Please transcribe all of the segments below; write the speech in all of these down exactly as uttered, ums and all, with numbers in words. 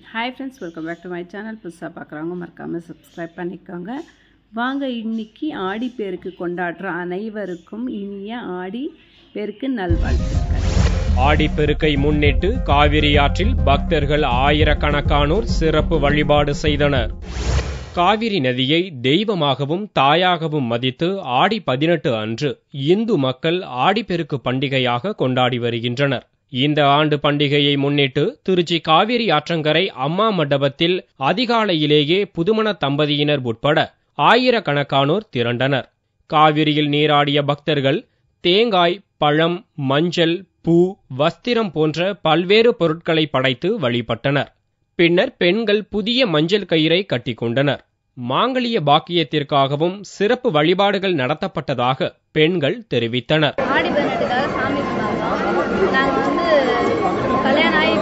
Hi friends, welcome back to my channel. புதுசாக பார்க்குறவங்க மறக்காமல் சப்ஸ்கிரைப் பண்ணிக்கோங்க. வாங்க, இன்னைக்கு ஆடி பேருக்கு கொண்டாடுற அனைவருக்கும் இனிய ஆடி பேருக்கு நல்வாழ்த்துக்கள். ஆடிப்பெருக்கை முன்னிட்டு காவிரி ஆற்றில் பக்தர்கள் ஆயிரக்கணக்கானோர் சிறப்பு வழிபாடு செய்தனர். காவிரி நதியை தெய்வமாகவும் தாயாகவும் மதித்து ஆடி பதினெட்டு அன்று இந்து மக்கள் ஆடிப்பெருக்கு பண்டிகையாக கொண்டாடி வருகின்றனர். இந்த ஆண்டு பண்டிகையை முன்னிட்டு திருச்சி காவிரி ஆற்றங்கரை அம்மா மண்டபத்தில் அதிகாலையிலேயே புதுமண தம்பதியினர் உட்பட ஆயிரக்கணக்கானோர் திரண்டனர். காவிரியில் நீராடிய பக்தர்கள் தேங்காய், பழம், மஞ்சள், பூ, வஸ்திரம் போன்ற பல்வேறு பொருட்களை படைத்து வழிபட்டனர். பின்னர் பெண்கள் புதிய மஞ்சள் கயிறை கட்டிக்கொண்டனர். மாங்கல்ய பாக்கியத்திற்காகவும் சிறப்பு வழிபாடுகள் நடத்தப்பட்டதாக பெண்கள் தெரிவித்தனர். ஆடி பதினெட்டுக்காக சாமி கும்பிட்டோம். நாங்கள் வந்து கல்யாணம் ஆகி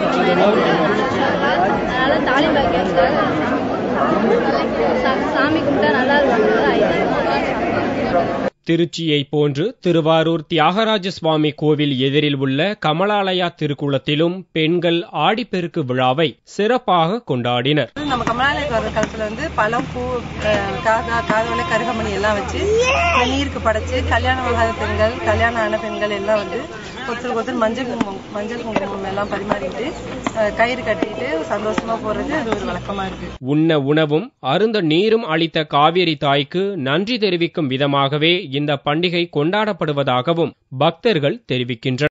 அதனால தாலி பாக்கியத்துக்காக சாமி கும்பிட்டா நல்லா இருக்கும். திருச்சியை போன்று திருவாரூர் தியாகராஜ சுவாமி கோவில் எதிரில் உள்ள கமலாலயா திருக்குளத்திலும் பெண்கள் ஆடிப்பெருக்கு விழாவை சிறப்பாக கொண்டாடினர். நம்ம கமலாலய காலத்துல வந்து பழம், பூ, காதா காதோலை, கருகமணி எல்லாம் வச்சு நீருக்கு படைச்சு கல்யாணம் ஆகாத பெண்கள், கல்யாணம் ஆன பெண்கள் எல்லாம் வந்து ஒருத்தருக்கு ஒருத்தர் மஞ்சள் குங்குமம் மஞ்சள் குங்குமம் எல்லாம் பரிமாறிட்டு கயிறு கட்டிட்டு சந்தோஷமா போறது அது ஒரு வழக்கமா இருக்கு. உண்ண உணவும் அருந்த நீரும் அளித்த காவிரி தாய்க்கு நன்றி தெரிவிக்கும் விதமாகவே இந்த பண்டிகை கொண்டாடப்படுவதாகவும் பக்தர்கள் தெரிவிக்கின்றனர்.